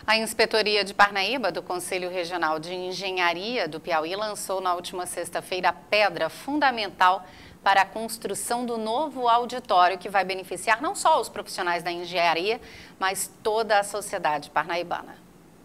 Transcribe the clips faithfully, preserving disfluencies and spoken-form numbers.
A Inspetoria de Parnaíba do Conselho Regional de Engenharia do Piauí lançou na última sexta-feira a pedra fundamental para a construção do novo auditório que vai beneficiar não só os profissionais da engenharia, mas toda a sociedade parnaibana.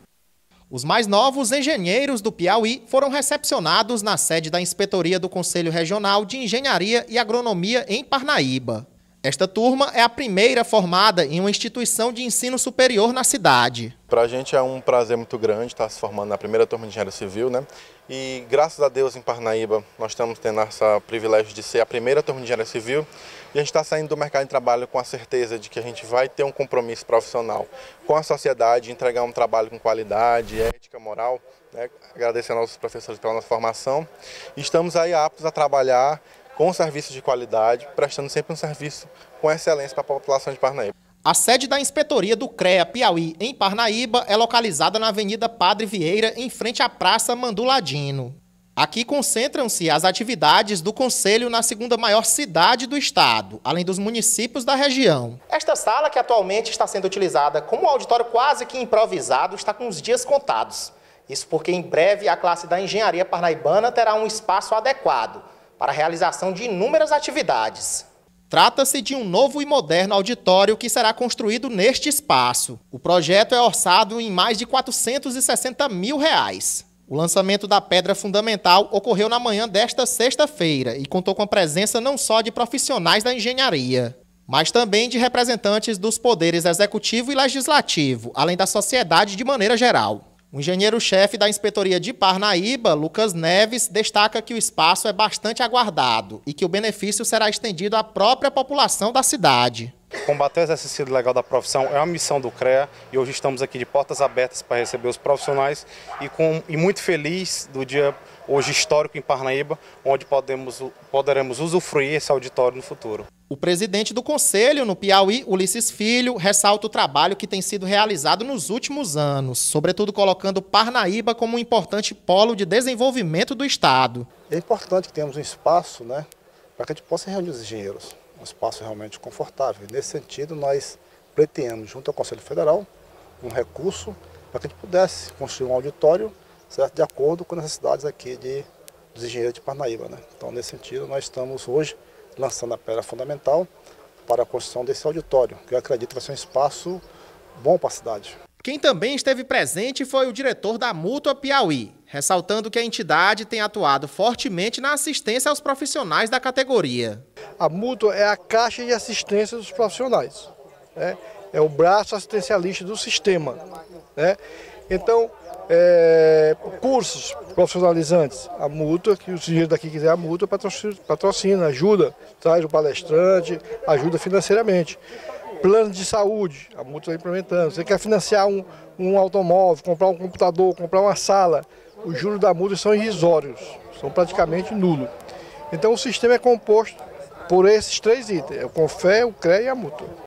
Os mais novos engenheiros do Piauí foram recepcionados na sede da Inspetoria do Conselho Regional de Engenharia e Agronomia em Parnaíba. Esta turma é a primeira formada em uma instituição de ensino superior na cidade. Para a gente é um prazer muito grande estar se formando na primeira turma de engenharia civil, né? E graças a Deus em Parnaíba nós estamos tendo esse privilégio de ser a primeira turma de engenharia civil e a gente está saindo do mercado de trabalho com a certeza de que a gente vai ter um compromisso profissional com a sociedade, entregar um trabalho com qualidade, ética, moral, né? Agradecendo aos professores pela nossa formação. E estamos aí aptos a trabalhar com serviços de qualidade, prestando sempre um serviço com excelência para a população de Parnaíba. A sede da Inspetoria do CREA Piauí, em Parnaíba, é localizada na Avenida Padre Vieira, em frente à Praça Manduladino. Aqui concentram-se as atividades do Conselho na segunda maior cidade do estado, além dos municípios da região. Esta sala, que atualmente está sendo utilizada como um auditório quase que improvisado, está com os dias contados. Isso porque em breve a classe da engenharia parnaibana terá um espaço adequado para a realização de inúmeras atividades. Trata-se de um novo e moderno auditório que será construído neste espaço. O projeto é orçado em mais de quatrocentos e sessenta mil reais. O lançamento da pedra fundamental ocorreu na manhã desta sexta-feira e contou com a presença não só de profissionais da engenharia, mas também de representantes dos poderes executivo e legislativo, além da sociedade de maneira geral. O engenheiro-chefe da Inspetoria de Parnaíba, Lucas Neves, destaca que o espaço é bastante aguardado e que o benefício será estendido à própria população da cidade. Combater o exercício legal da profissão é uma missão do CREA e hoje estamos aqui de portas abertas para receber os profissionais e, com, e muito feliz do dia hoje histórico em Parnaíba, onde podemos, poderemos usufruir esse auditório no futuro. O presidente do Conselho no Piauí, Ulisses Filho, ressalta o trabalho que tem sido realizado nos últimos anos, sobretudo colocando Parnaíba como um importante polo de desenvolvimento do estado. É importante que tenhamos um espaço, né, para que a gente possa reunir os engenheiros, um espaço realmente confortável. Nesse sentido, nós pleiteamos junto ao Conselho Federal um recurso para que a gente pudesse construir um auditório, certo, de acordo com as necessidades aqui de, dos engenheiros de Parnaíba, né? Então, nesse sentido, nós estamos hoje lançando a pedra fundamental para a construção desse auditório, que eu acredito vai ser um espaço bom para a cidade. Quem também esteve presente foi o diretor da Mútua Piauí, ressaltando que a entidade tem atuado fortemente na assistência aos profissionais da categoria. A Mútua é a caixa de assistência dos profissionais, né? É o braço assistencialista do sistema, né? Então, é, cursos profissionalizantes, a Mútua, que o engenheiro daqui quiser a Mútua, patrocina, patrocina, ajuda, traz o palestrante, ajuda financeiramente. Plano de saúde, a Mútua está implementando. Você quer financiar um, um automóvel, comprar um computador, comprar uma sala, os juros da Mútua são irrisórios, são praticamente nulos. Então o sistema é composto por esses três itens, o CONFER, o CREA e a Mútua.